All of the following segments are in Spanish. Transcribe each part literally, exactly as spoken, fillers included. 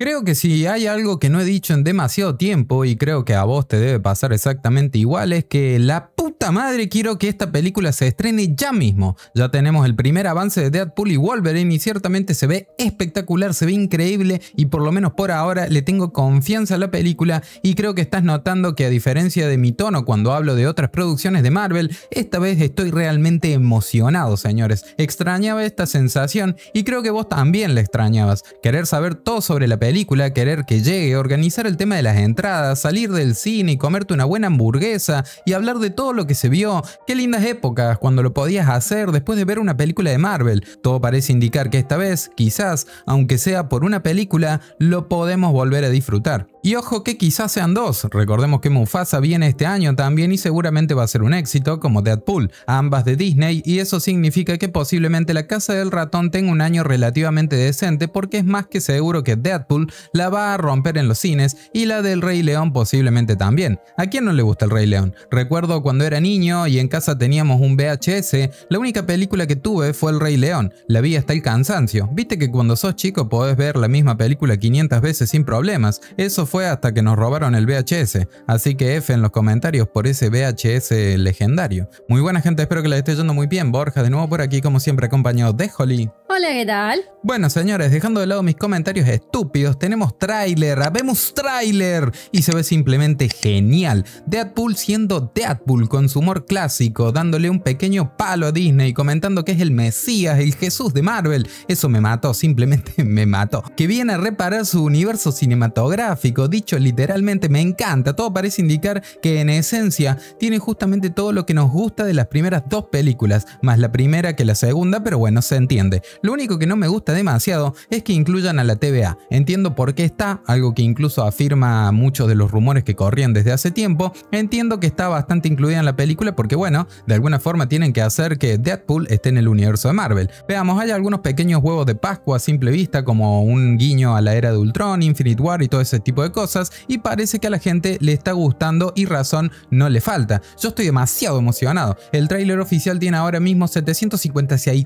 Creo que si hay algo que no he dicho en demasiado tiempo, y creo que a vos te debe pasar exactamente igual, es que la puta madre quiero que esta película se estrene ya mismo. Ya tenemos el primer avance de Deadpool y Wolverine y ciertamente se ve espectacular, se ve increíble y por lo menos por ahora le tengo confianza a la película y creo que estás notando que a diferencia de mi tono cuando hablo de otras producciones de Marvel, esta vez estoy realmente emocionado, señores. Extrañaba esta sensación y creo que vos también la extrañabas. Querer saber todo sobre la película, querer que llegue, organizar el tema de las entradas, salir del cine y comerte una buena hamburguesa y hablar de todo lo que se vio. Qué lindas épocas cuando lo podías hacer después de ver una película de Marvel. Todo parece indicar que esta vez, quizás, aunque sea por una película, lo podemos volver a disfrutar. Y ojo que quizás sean dos, recordemos que Mufasa viene este año también y seguramente va a ser un éxito como Deadpool, ambas de Disney, y eso significa que posiblemente La Casa del Ratón tenga un año relativamente decente porque es más que seguro que Deadpool la va a romper en los cines y la del Rey León posiblemente también. ¿A quién no le gusta el Rey León? Recuerdo cuando era niño y en casa teníamos un V H S, la única película que tuve fue el Rey León, la vi hasta el cansancio. Viste que cuando sos chico podés ver la misma película quinientas veces sin problemas, eso fue hasta que nos robaron el V H S, así que F en los comentarios por ese V H S legendario. Muy buena gente, espero que les esté yendo muy bien. Borja de nuevo por aquí como siempre acompañado de Holly. Hola, ¿qué tal? Bueno señores, dejando de lado mis comentarios estúpidos, tenemos tráiler, habemos tráiler y se ve simplemente genial. Deadpool siendo Deadpool con su humor clásico, dándole un pequeño palo a Disney, comentando que es el Mesías, el Jesús de Marvel. Eso me mató, simplemente me mató. Que viene a reparar su universo cinematográfico, dicho literalmente, me encanta. Todo parece indicar que en esencia tiene justamente todo lo que nos gusta de las primeras dos películas, más la primera que la segunda, pero bueno, se entiende. Lo único que no me gusta demasiado es que incluyan a la T V A. Entiendo por qué está, algo que incluso afirma muchos de los rumores que corrían desde hace tiempo. Entiendo que está bastante incluida en la película porque bueno, de alguna forma tienen que hacer que Deadpool esté en el universo de Marvel. Veamos, hay algunos pequeños huevos de Pascua a simple vista como un guiño a la era de Ultron, Infinite War y todo ese tipo de cosas y parece que a la gente le está gustando y razón no le falta. Yo estoy demasiado emocionado. El tráiler oficial tiene ahora mismo setecientos cincuenta y seis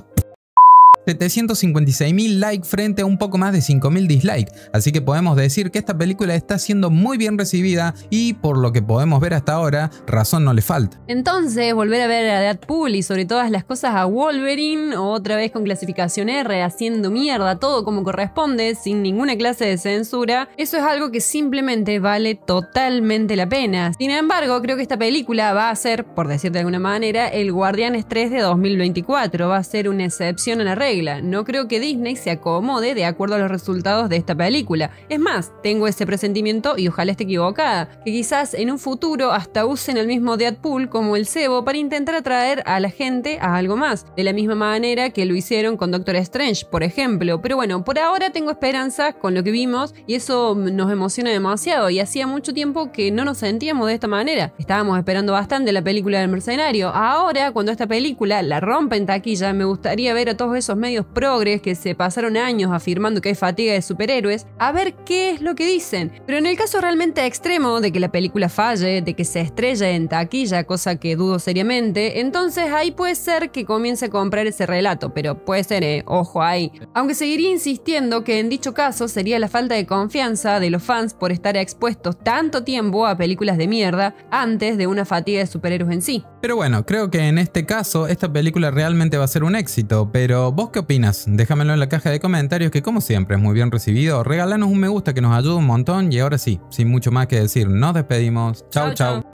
mil likes frente a un poco más de cinco mil dislikes, así que podemos decir que esta película está siendo muy bien recibida y por lo que podemos ver hasta ahora, razón no le falta. Entonces, volver a ver a Deadpool y sobre todas las cosas a Wolverine, otra vez con clasificación R, haciendo mierda todo como corresponde, sin ninguna clase de censura, eso es algo que simplemente vale totalmente la pena. Sin embargo, creo que esta película va a ser, por decir de alguna manera, el Guardianes tres de dos mil veinticuatro, va a ser una excepción a la regla. No creo que Disney se acomode de acuerdo a los resultados de esta película. Es más, tengo ese presentimiento y ojalá esté equivocada, que quizás en un futuro hasta usen el mismo Deadpool como el cebo para intentar atraer a la gente a algo más, de la misma manera que lo hicieron con Doctor Strange, por ejemplo. Pero bueno, por ahora tengo esperanzas con lo que vimos y eso nos emociona demasiado y hacía mucho tiempo que no nos sentíamos de esta manera. Estábamos esperando bastante la película del mercenario. Ahora, cuando esta película la rompa en taquilla, me gustaría ver a todos esos medios progres que se pasaron años afirmando que hay fatiga de superhéroes, a ver qué es lo que dicen. Pero en el caso realmente extremo de que la película falle, de que se estrelle en taquilla, cosa que dudo seriamente, entonces ahí puede ser que comience a comprar ese relato, pero puede ser, eh, ojo ahí. Aunque seguiría insistiendo que en dicho caso sería la falta de confianza de los fans por estar expuestos tanto tiempo a películas de mierda antes de una fatiga de superhéroes en sí. Pero bueno, creo que en este caso esta película realmente va a ser un éxito, pero ¿vos qué opinas? Déjamelo en la caja de comentarios que como siempre es muy bien recibido. Regálanos un me gusta que nos ayuda un montón y ahora sí, sin mucho más que decir, nos despedimos. Chau, chau.